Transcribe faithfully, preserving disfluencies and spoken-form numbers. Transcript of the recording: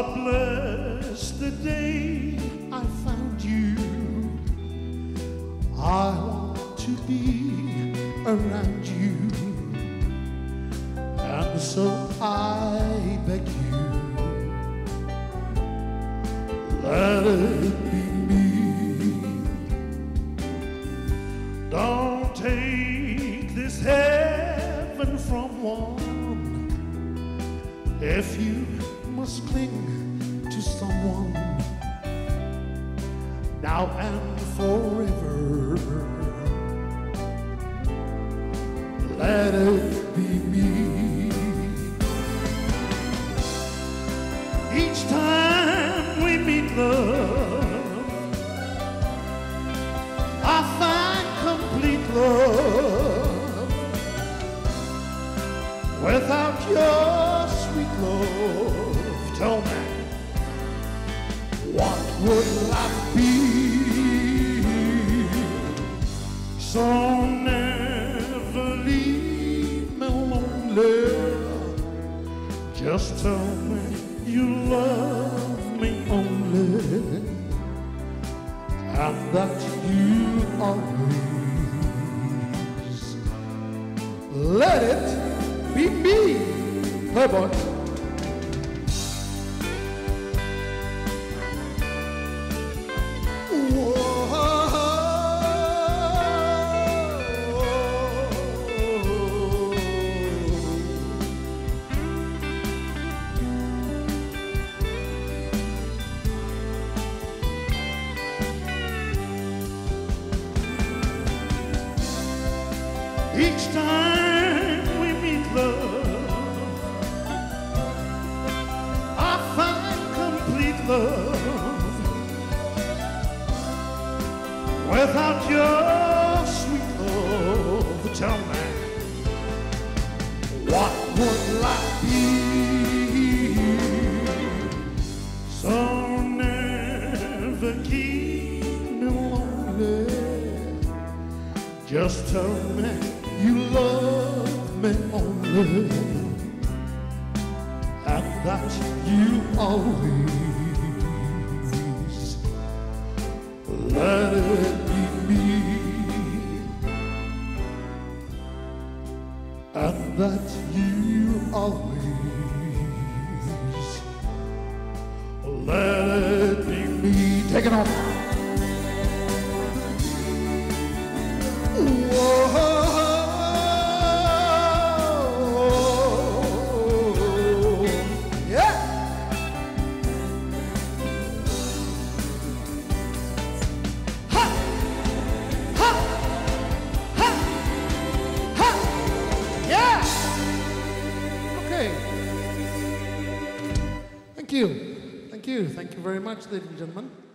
God bless the day I found you. I want to be around you, and so I beg you, let it be me. Don't take this heaven from one if you must cling to someone now and forever. Let it be me. Each time we meet, love, I find complete love. Without your sweet love, tell me, what would life be? So never leave me lonely. Just tell me you love me only, and that you always let it be me. Hey boy. Each time we meet, love, I find complete love. Without your sweet love, tell me, what would life be? So never keep me lonely. Just tell me you love me only, and that you always let it be me, and that you always let it be me. Take it off. Whoa. Thank you. Thank you. Thank you very much, ladies and gentlemen.